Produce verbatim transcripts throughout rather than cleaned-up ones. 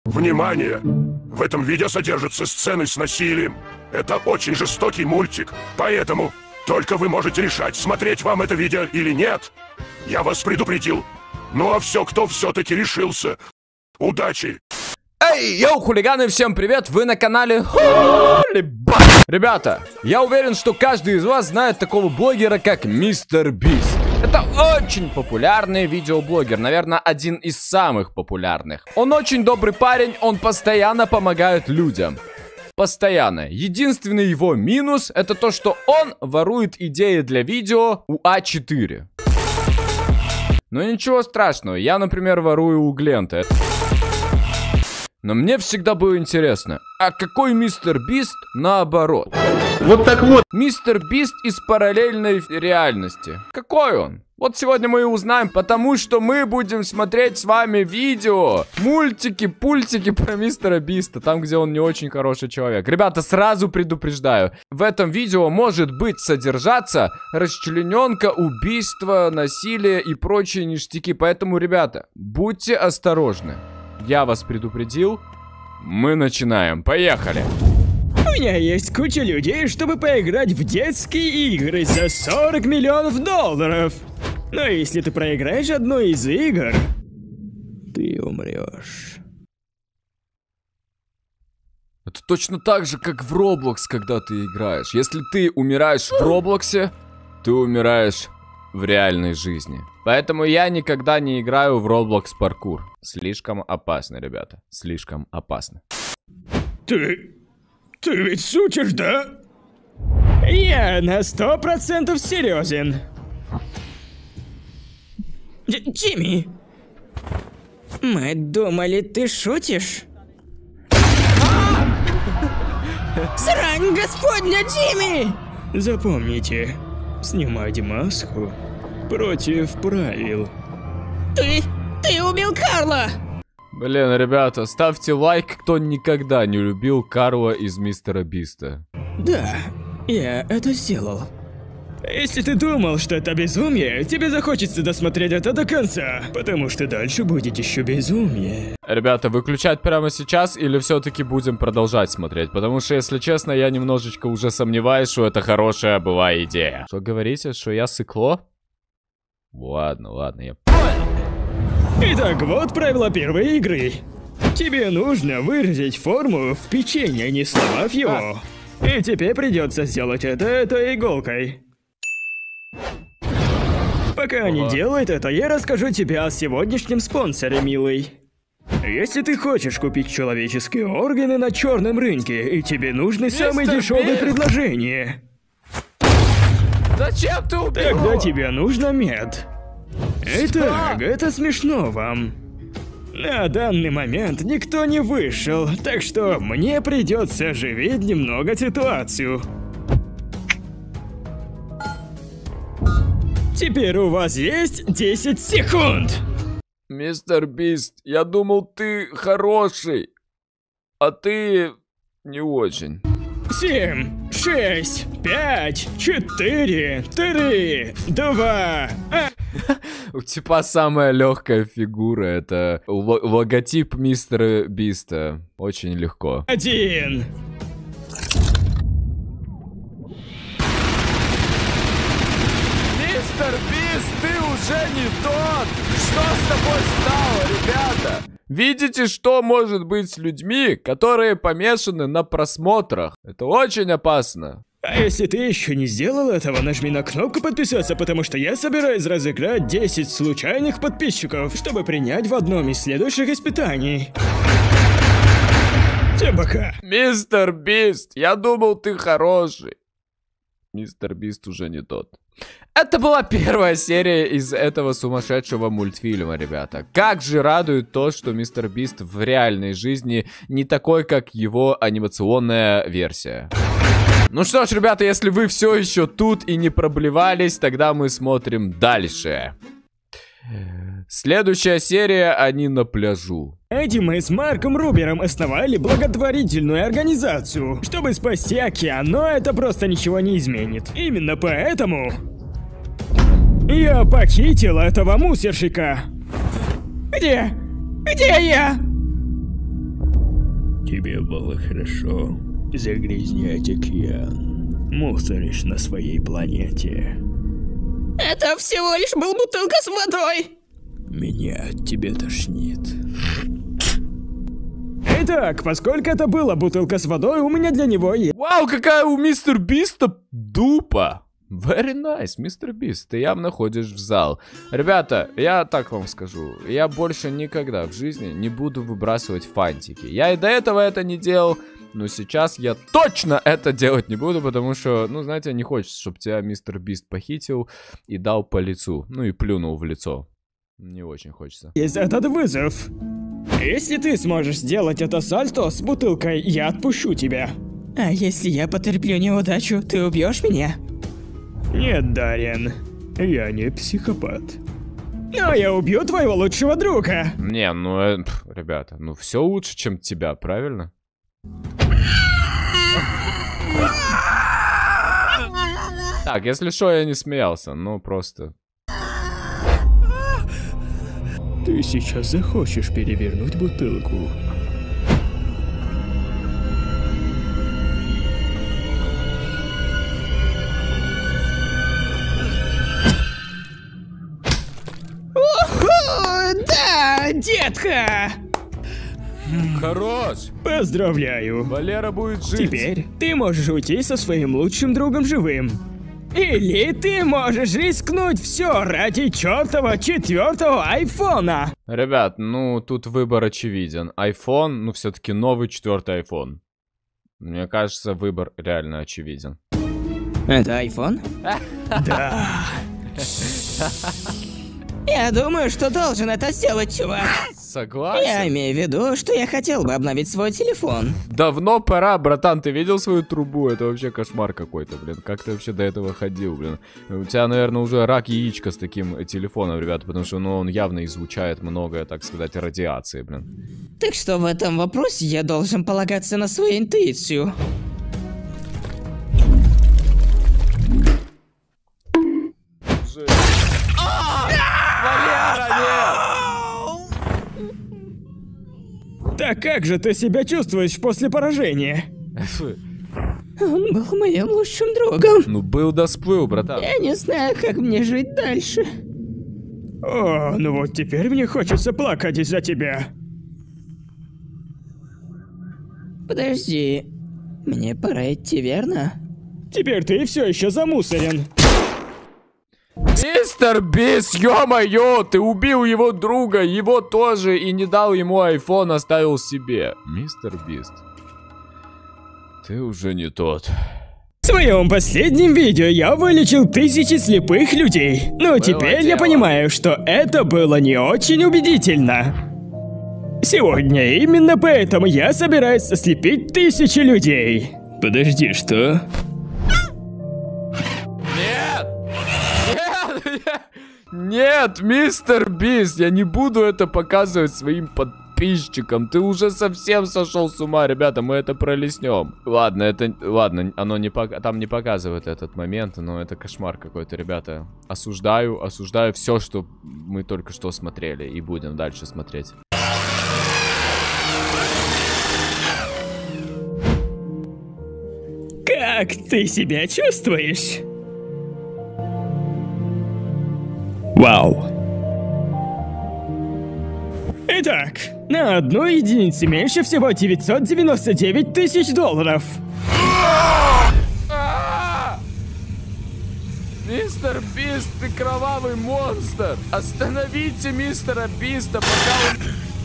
Внимание! В этом видео содержатся сцены с насилием. Это очень жестокий мультик, поэтому только вы можете решать, смотреть вам это видео или нет. Я вас предупредил. Ну а все, кто все-таки решился, удачи! Эй, йоу, хулиганы, всем привет! Вы на канале Ребята, я уверен, что каждый из вас знает такого блогера, как Мистер Бист. Это очень популярный видеоблогер, наверное, один из самых популярных. Он очень добрый парень, он постоянно помогает людям. Постоянно. Единственный его минус — это то, что он ворует идеи для видео у а четыре. Но ничего страшного, я, например, ворую у Глента. Но мне всегда было интересно, а какой Мистер Бист наоборот? Вот так вот. Мистер Бист из параллельной реальности. Какой он? Вот сегодня мы и узнаем, потому что мы будем смотреть с вами видео, мультики, пультики про Мистера Биста, там, где он не очень хороший человек. Ребята, сразу предупреждаю, в этом видео может быть содержаться расчлененка, убийство, насилие и прочие ништяки. Поэтому, ребята, будьте осторожны. Я вас предупредил. Мы начинаем. Поехали. У меня есть куча людей, чтобы поиграть в детские игры за сорок миллионов долларов. Но если ты проиграешь одну из игр, ты умрешь. Это точно так же, как в Roblox, когда ты играешь. Если ты умираешь в Роблоксе, ты умираешь в реальной жизни. Поэтому я никогда не играю в Roblox паркур. Слишком опасно, ребята. Слишком опасно. Ты... Ты ведь шутишь, да? Я на сто процентов серьезен. Дж- Джимми! Мы думали, ты шутишь? Срань господня, Джимми! Запомните, снимайте маску против правил. Ты... ты убил Карла! Блин, ребята, ставьте лайк, кто никогда не любил Карла из Мистера Биста. Да, я это сделал. Если ты думал, что это безумие, тебе захочется досмотреть это до конца, потому что дальше будет еще безумие. Ребята, выключать прямо сейчас или все-таки будем продолжать смотреть? Потому что, если честно, я немножечко уже сомневаюсь, что это хорошая была идея. Что говорите, что я сыкло? Ладно, ладно, я... Итак, вот правила первой игры. Тебе нужно выразить форму в печенье, не сломав его. И тебе придется сделать это этой иголкой. Пока они делают это, я расскажу тебе о сегодняшнем спонсоре, милый. Если ты хочешь купить человеческие органы на черном рынке, и тебе нужны самые дешевые предложения, Зачем ты убил? тогда тебе нужно мед. Итак, это смешно вам. На данный момент никто не вышел, так что мне придется оживить немного ситуацию. Теперь у вас есть десять секунд. Мистер Бист, я думал, ты хороший, а ты не очень. Семь, шесть, пять, четыре, три, два. У тебя самая легкая фигура, это логотип Мистера Биста. Очень легко. Один. Мистер Бист, ты уже не тот! Что с тобой стало, ребята? Видите, что может быть с людьми, которые помешаны на просмотрах? Это очень опасно. А если ты еще не сделал этого, нажми на кнопку подписаться, потому что я собираюсь разыграть десять случайных подписчиков, чтобы принять в одном из следующих испытаний. Всем пока. Мистер Бист, я думал, ты хороший. Мистер Бист уже не тот. Это была первая серия из этого сумасшедшего мультфильма, ребята. Как же радует то, что Мистер Бист в реальной жизни не такой, как его анимационная версия. Ну что ж, ребята, если вы все еще тут и не проблевались, тогда мы смотрим дальше. Следующая серия, они на пляжу. Эти мы с Марком Рубером основали благотворительную организацию, чтобы спасти океан, но это просто ничего не изменит. Именно поэтому я похитил этого мусорщика. Где? Где я? тебе было хорошо загрязнять океан. Мусоришь на своей планете. Это всего лишь был бутылка с водой. Меня от тебя тошнит. Итак, поскольку это была бутылка с водой, у меня для него есть... Вау, какая у мистер Биста дупа. Very nice, мистер Бист, ты явно ходишь в зал. Ребята, я так вам скажу, я больше никогда в жизни не буду выбрасывать фантики. Я и до этого это не делал, но сейчас я точно это делать не буду, потому что, ну, знаете, не хочется, чтобы тебя мистер Бист похитил и дал по лицу, ну и плюнул в лицо. Не очень хочется. Есть этот вызов. Если ты сможешь сделать это сальто с бутылкой, я отпущу тебя. А если я потерплю неудачу, ты убьешь меня? Нет, Дарьян, я не психопат. Но я убью твоего лучшего друга. Не, ну, э, пф, ребята, ну все лучше, чем тебя, правильно? Так, если что, я не смеялся, ну просто... Ты сейчас захочешь перевернуть бутылку. О, да, детка! Хорош! Поздравляю. Валера будет жить. Теперь ты можешь уйти со своим лучшим другом живым. Или ты можешь рискнуть все ради чертова четвертого айфона. Ребят, ну тут выбор очевиден. iPhone, ну все-таки новый четвертый iPhone. Мне кажется, выбор реально очевиден. Это айфон? Да. Я думаю, что должен это сделать, чувак. Согласен. Я имею в виду, что я хотел бы обновить свой телефон. Давно пора, братан, ты видел свою трубу? Это вообще кошмар какой-то, блин. Как ты вообще до этого ходил, блин? У тебя, наверное, уже рак яичка с таким телефоном, ребята, потому что, ну, он явно излучает много, так сказать, радиации, блин. Так что в этом вопросе я должен полагаться на свою интуицию. Так как же ты себя чувствуешь после поражения? Он был моим лучшим другом. Ну, был да сплыл, братан. Я не знаю, как мне жить дальше. О, ну вот теперь мне хочется плакать из-за тебя. Подожди, мне пора идти, верно? Теперь ты все еще замусорен. Мистер Бист, ё-моё, ты убил его друга, его тоже, и не дал ему айфон, оставил себе. Мистер Бист, ты уже не тот. В своем последнем видео я вылечил тысячи слепых людей. Но теперь я понимаю, что это было не очень убедительно. Сегодня именно поэтому я собираюсь ослепить тысячи людей. Подожди, что? Нет, мистер Бист, я не буду это показывать своим подписчикам. Ты уже совсем сошел с ума, ребята, мы это пролистнем. Ладно, это, ладно, оно не пок... там не показывает этот момент, но это кошмар какой-то, ребята. Осуждаю, осуждаю все, что мы только что смотрели, и будем дальше смотреть. Как ты себя чувствуешь? Вау. Итак, на одну единицу меньше всего девятьсот девяносто девять тысяч долларов. Мистер Бист, ты кровавый монстр! Остановите мистера Биста, пока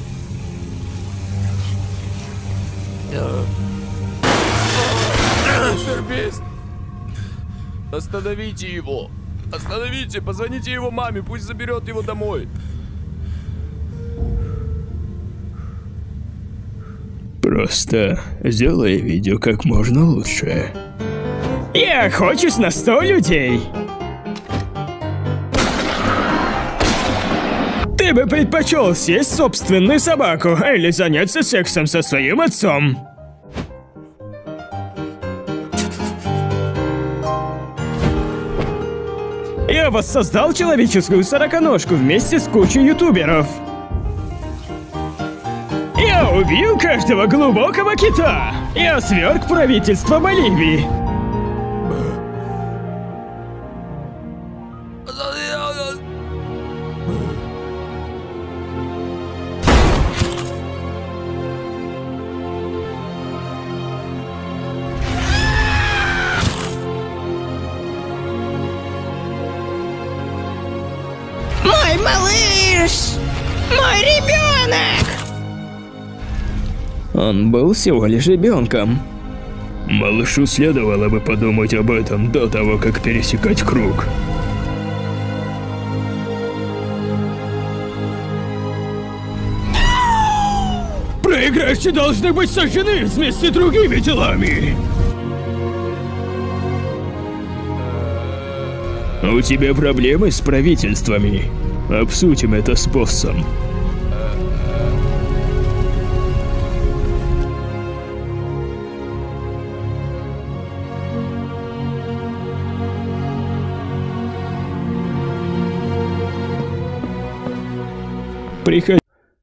он... Мистер Бист! Остановите его! Остановите, позвоните его маме, пусть заберет его домой. Просто сделай видео как можно лучше. Я охочусь на сто людей. Ты бы предпочел съесть собственную собаку или заняться сексом со своим отцом? Я воссоздал человеческую сороконожку вместе с кучей ютуберов. Я убил каждого глубокого кита. Я сверг правительство Боливии. Мой малыш! Мой ребенок! Он был всего лишь ребенком. Малышу следовало бы подумать об этом до того, как пересекать круг. Проигравшие должны быть сожжены вместе с другими телами. У тебя проблемы с правительствами? Обсудим это с боссом. Приходи.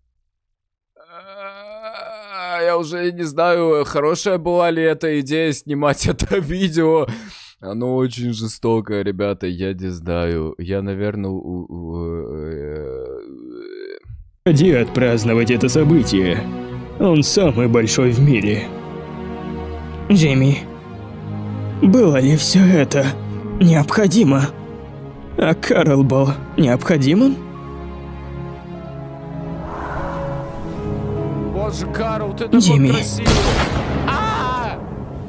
Я уже не знаю, хорошая была ли эта идея снимать это видео. Оно очень жестокое, ребята, я не знаю. Я, наверное... У, у, Приходи отпраздновать это событие. Он самый большой в мире. Джимми, Было ли все это необходимо? А Карл был необходимым? Боже, Карл, ты такой Джимми. красивый. А!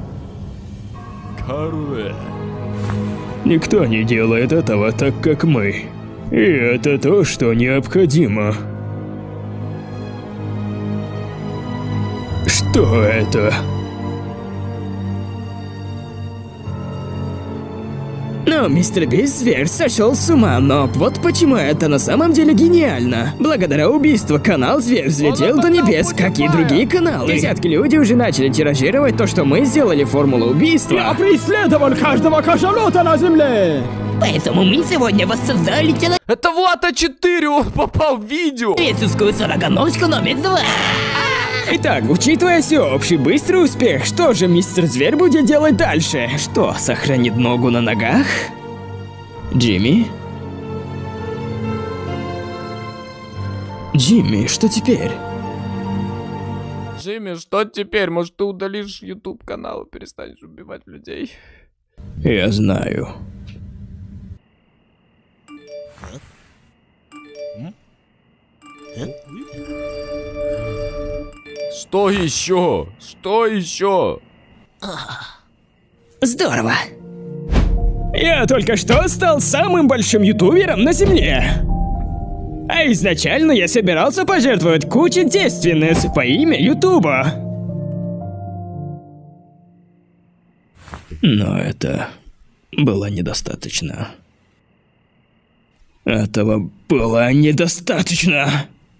Карл. Никто не делает этого так, как мы. И это то, что необходимо. Что это? Ну, мистер Бист зверь сошел с ума, но вот почему это на самом деле гениально. Благодаря убийству канал Зверь взлетел Он до небес, отдал как и Puttify. другие каналы. Десятки людей уже начали тиражировать то, что мы сделали формулу убийства. преследовал каждого кашалота на земле! Поэтому мы сегодня воссоздали Это Влад А четыре, он попал в видео. человеческую сороконожку номер два. Итак, учитывая всеобщий быстрый успех, что же мистер Зверь будет делать дальше? Что, сохранит ногу на ногах? Джимми? Джимми, что теперь? Джимми, что теперь? Может, ты удалишь YouTube канал и перестанешь убивать людей? Я знаю. Что еще? Что еще? Здорово. Я только что стал самым большим ютубером на земле. А изначально я собирался пожертвовать кучей девственниц по имя Ютуба. Но это было недостаточно. Этого было недостаточно.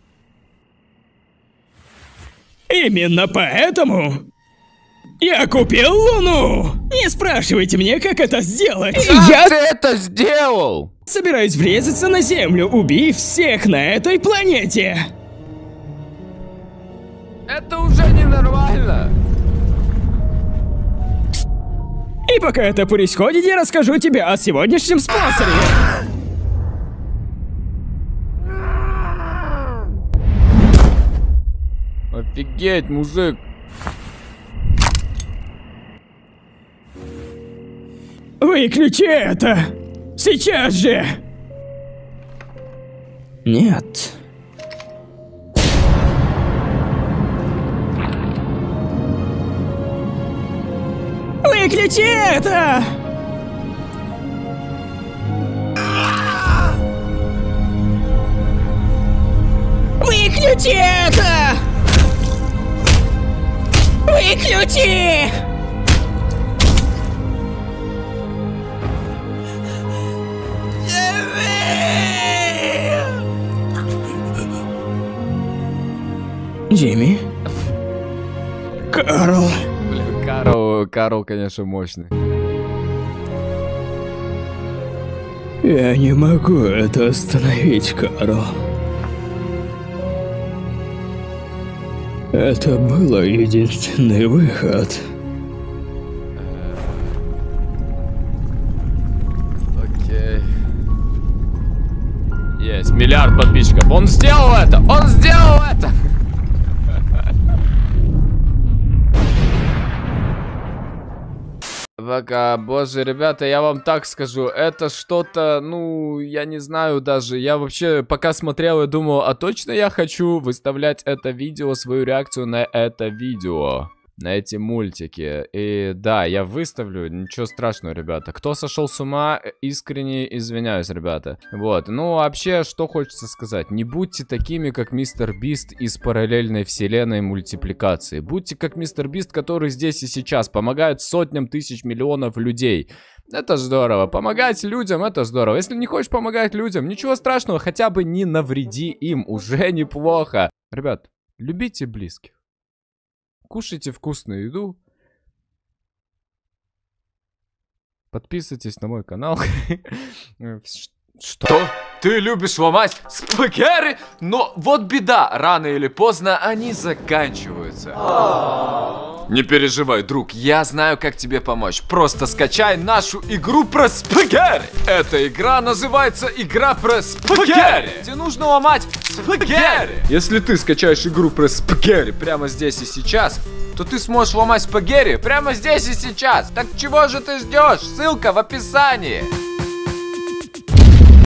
Именно поэтому я купил Луну. Не спрашивайте меня, как это сделать. Как Я ты это сделал? собираюсь врезаться на Землю, убив всех на этой планете. Это уже ненормально. И пока это происходит, я расскажу тебе о сегодняшнем спонсоре. Офигеть, мужик. Выключи это! Сейчас же! Нет. Выключи это! Выключи это! Выключи! Джимми? Карл. Блин, Карл, Карл, конечно, мощный. Я не могу это остановить, Карл. Это был единственный выход. Окей. Есть миллиард подписчиков. Он сделал это! Он сделал это! Пока, боже, ребята, я вам так скажу, это что-то, ну, я не знаю даже, я вообще пока смотрел и думал, а точно я хочу выставлять это видео, свою реакцию на это видео, на эти мультики. И да, я выставлю, ничего страшного, ребята. Кто сошел с ума, искренне извиняюсь, ребята. Вот, ну, вообще, что хочется сказать, не будьте такими, как Мистер Бист из параллельной вселенной мультипликации. Будьте как Мистер Бист, который здесь и сейчас помогает сотням тысяч миллионов людей. Это здорово. Помогать людям, это здорово. Если не хочешь помогать людям, ничего страшного, хотя бы не навреди им, уже неплохо. Ребят, любите близких. Кушайте вкусную еду. Подписывайтесь на мой канал. Что? Ты любишь ломать спагетти? Но вот беда, рано или поздно они заканчиваются. Не переживай, друг, я знаю, как тебе помочь. Просто скачай нашу игру про спагетти. Эта игра называется игра про спагетти, где нужно ломать спагетти. Если ты скачаешь игру про спагетти прямо здесь и сейчас, то ты сможешь ломать спагетти прямо здесь и сейчас. Так чего же ты ждешь? Ссылка в описании.